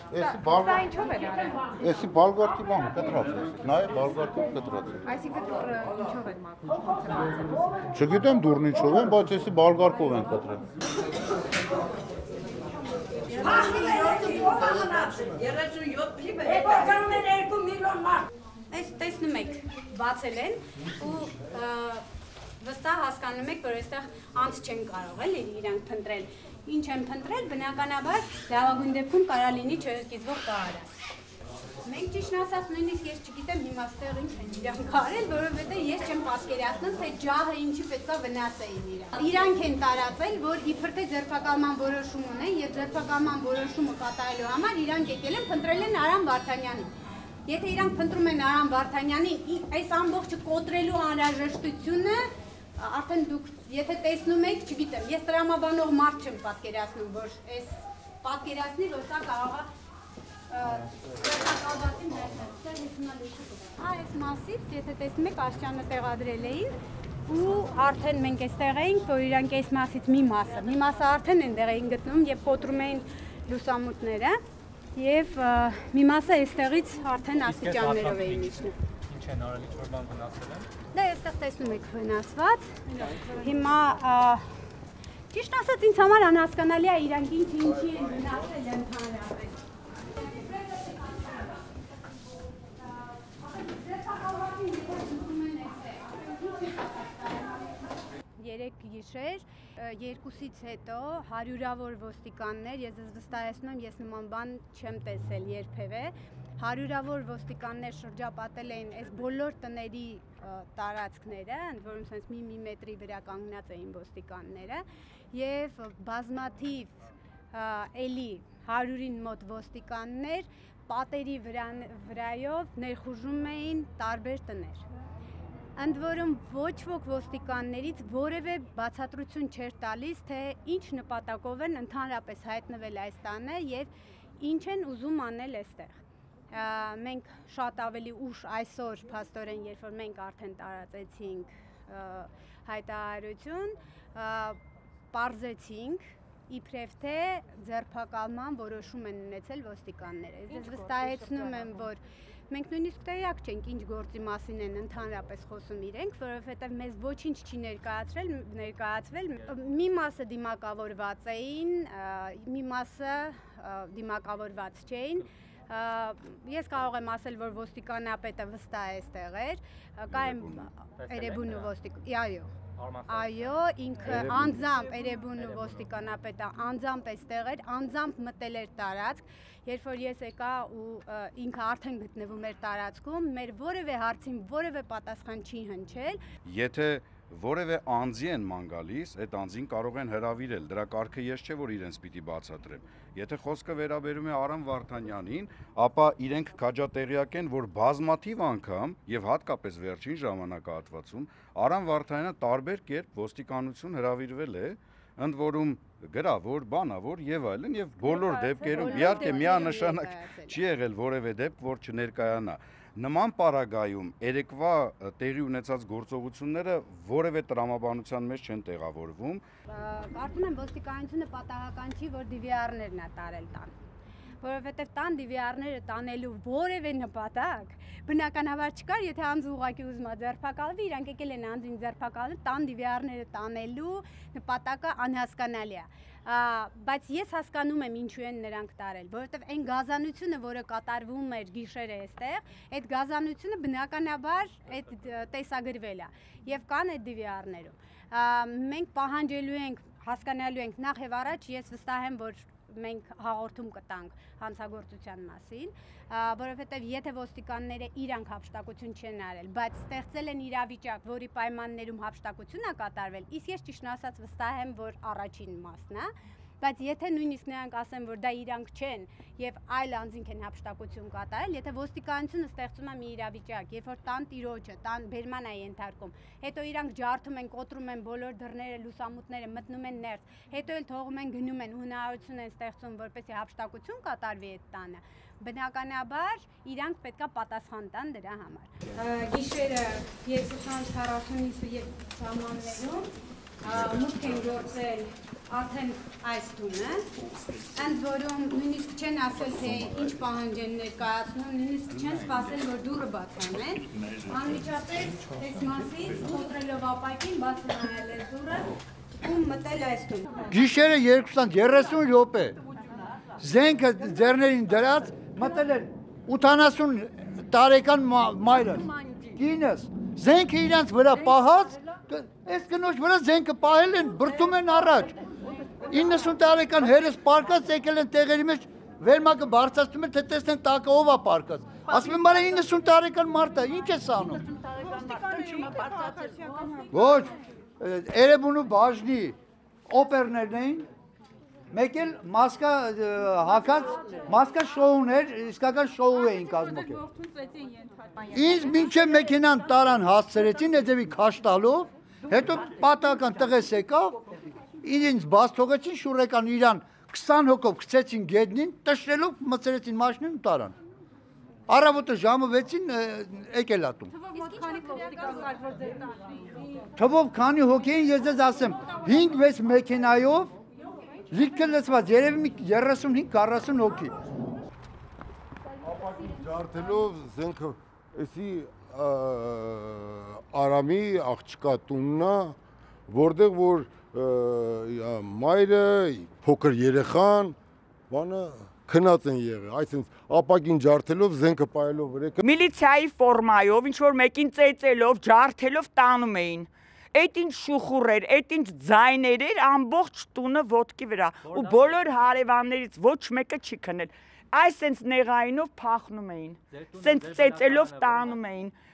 Սա ինչով էր արել։ Էսի բալգարկի բան կտրած է, նայ բալգարկով կտրած է։ Այսինքն ինչով են մաքրում։ Չգիտեմ դուրն ինչով են, բայց էսի բալգարկով են կտրել։ 37 փիպ է։ Բարձրանում են 2 միլիոն մարդ։ Այս տեսնում եք, բացել են ու վստահ հասկանում եք, որ այստեղ անց չեն կարող էլի իրանք փնտրել։ Ինչ են փնտրել, բնականաբար լավագույն դեպքում կարա լինի չկիզվող կարը։ Մենք ճիշտ ասած նույնիսկ ես չգիտեմ հիմա ստեղ ինչ են իրանք արել, որովհետև ես չեմ պատկերացնում, թե ջահը ինչի պետքա վնասեին իրան։ Իրանք են տարածել, որ իբր թե ձերբակալման որոշում ունեն եւ ձերբակալման որոշումը կատարելու համար իրանք եկել են փնտրել են Արամ Վարդանյանին։ Եթե իրանք փնտրում են Արամ Վարդանյանին, այս ամբողջը կոտրելու անհրաժեշտությունը արդեն դուք եթե տեսնում եք, չգիտեմ, ես տրամաբանող մարդ չեմ պատկերացնում, որ այս պատկերացնի, որ սա կարող է այս մասից, եթե տեսնում եք, աշճանը տեղադրել էին ու արդեն մենք այստեղ էինք, որ իրանք այս մասից մի մասը արդեն այնտեղ էին գտնում եւ կոտրում էին լուսամուտները եւ մի մասը այստեղից արդեն աստիճաններով էին իջնում։ Ինչ են արել, ինչ-որ բան վնասել են։ Դա այստեղ տեսնում եք վնասված։ Հիմա ճիշտ ասած ինձ համար անհասկանալի է իրանք ինչի են վնասել ընդհանրապես։ Երեք գիշեր, երկուսից հետո հարյուրավոր ոստիկաններ, ես վստահեցնում եմ, ես նման բան չեմ տեսել երբևէ, հարյուրավոր ոստիկաններ շրջապատել էին այս բոլոր տների տարածքները, ընդ որում sense մի մետրի վրա կանգնած էին ոստիկանները եւ բազմաթիվ էլի 100-ին մոտ ոստիկաններ պատերի վրայով ներխուժում էին տարբեր տներ։ Ընդ որում ոչ ոք ոստիկաններից որևէ բացատրություն չէր տալիս, թե ինչ նպատակով են ընդհանրապես հայտնվել այս տանը եւ ինչ են ուզում անել այստեղ։ Մենք շատ ավելի ուշ այսօր փաստորեն, երբ որ մենք արդեն տարածեցինք հայտարարություն, պարզեցինք իբրև թե ձերբակալման որոշում են ունեցել ոստիկանները։ Ես վստահեցնում եմ, որ մենք նույնիսկ տեղյակ չենք ինչ գործի մասին են ընդհանրապես խոսում իրենք, որովհետև մեզ ոչինչ չի ներկայացվել։ Մի մասը դիմակավորված էին, մի մասը դիմակավորված չէին։ Ես կարող եմ ասել, որ ոստիկանապետը վստահ է այստեղ էր, կայ Էրեբունու ոստիկանապետը, այո, ինքը անձամբ Էրեբունու ոստիկանապետը անձամբ այստեղ էր, անձամբ մտել էր տարածք, երբ որ ես եկա ու ինքը արդեն գտնվում էր տարածքում, մեր որևէ հարցին որևէ պատասխան չի հնչել։ Եթե որևէ անձի են ման գալիս, այդ անձին կարող են հրավիրել, դրա կարգը ես չէ, որ իրենց պիտի բացատրեմ։ Եթե խոսքը վերաբերում է Արամ Վարդանյանին, ապա իրենք քաջատեղյակ են, որ բազմաթիվ անգամ եւ հատկապես վերջին ժամանակահատվածում Արամ Վարդանյանը տարբեր կերպ ոստիկանություն հրավիրվել է, ընդ որում գրավոր, բանավոր եւ այլն եւ բոլոր դեպքերում իհարկե միանշանակ չի եղել որևէ դեպք, որ չներկայանա։ Նման պարագայում երեկվա տեղի ունեցած գործողությունները որևէ տրամաբանության մեջ չեն տեղավորվում։ Կարծում եմ ոստիկանությունը պատահական չի, որ DVR-ներն է տարել տան, որովհետև տան DVR-ները տանելու որևէ նպատակ բնականաբար չկար, եթե անձը ուղղակի ուզում է ձերբակալվի, իրանք եկել են անձին ձերբակալել, տան DVR-ները տանելու նպատակը անհասկանալի է։ Բայց ես հասկանում եմ ինչու են նրանք տարել, որովհետև այն գազանությունը, որը կատարվում էր գիշերը այստեղ, այդ գազանությունը բնականաբար այդ տեսագրվել է եւ կան այդ DVR-ներում։ Մենք պահանջելու ենք, հասկանալու ենք նախ եւ առաջ, ես վստահ եմ, որ մենք հաղորդում կտանք հանցագործության մասին, որովհետև եթե ոստիկանները իրանք հափշտակություն չեն արել, բայց ստեղծել են իրավիճակ, որի պայմաններում հափշտակություն է կատարվել, իսկ ես ճիշտ ասած վստահ եմ, որ առաջին մասն է, բայց եթե նույնիսկ նրանք ասեն, որ դա իրանք չեն եւ այլ անձինք են հափշտակություն կատարել, եթե ոստիկանությունը ստեղծում է մի իրավիճակ, երբ որ տան տիրոջը, տան բերման է ենթարկում, հետո իրանք ջարդում են, կոտրում են բոլոր դռները, լուսամուտները, մտնում են ներս, հետո էլ թողում են գնում են, հնարավորություն են ստեղծում, որպեսզի հափշտակություն կատարվի այդ տանը, բնականաբար իրանք պետքա պատասխան տան դրա համար։ Գիշերը 2:40-ի եւ ժամաններում մուտք են գործել արդեն այս տունը, ընդ որում նույնիսկ չեն ասել, թե ինչ պահանջ են ներկայացնում, նույնիսկ չեն սպասել, որ դուռը բաց անեն, անմիջապես այս մասից խոտրելով ապակին բաց նայել է դուռը ու մտել այս տուն։ Գիշերը 2:30 րոպե զենքը ձեռներին դրած մտել են 80 տարեկան մայրը, կինս, զենքը իրանց վրա պահած, այս կնոջ վրա զենքը պահել են, բրդում են առաջ, 90 տարեկան հերս պարկած եկել են տեղերի մեջ, վերմակը բարձրացնում են, թե տեսնեն տակը ով է պարկած, ասում են բարը 90 տարեկան մարդ է, ինչ է սանում, ոչ, Էրեբունու բաժնի օպերներն էին, մեկ էլ մասկա հակած, մասկա շոուներ, իսկական շոու էին կազմակերպել։ Ինձ մինչև մեքենան տարան հասցրեցին, հետևի քաշ տալով, հետո պատահական տղես եկավ, ինձ բաց թողեցին շուրեկան իրան 20 հոգով գցեցին գետնին, տշրելով մցրեցին մաշինին ու տարան։ Առավոտը ժամը 6-ին եկել ատում։ Թվով քանի հոգի էին, ես ձեզ ասեմ, 5-6 մեքենայով լիքը լծված, երևի 35-40 հոգի։ Ապակին ջարդելով զենքը, էսի Արամի աղջկա տունն է, որտեղ որ մայրը, փոքր երեխան, բանը քնած են եղել, այսինքն ապակին ջարդելով զենքը պայելով վրեկը։ Միլիցիայի ֆորմայով, ինչ որ մեկին ծեծելով, ջարդելով տանում էին։ Այդ ինչ շուխուռ էր, այդ ինչ ձայներ էր, ամբողջ տունը ոտքի վրա ու բոլոր հարևաններից ոչ մեկը չի քնել։ Այս սենց նեղայինով փախնում էին, սենց ծեծելով տանում էին։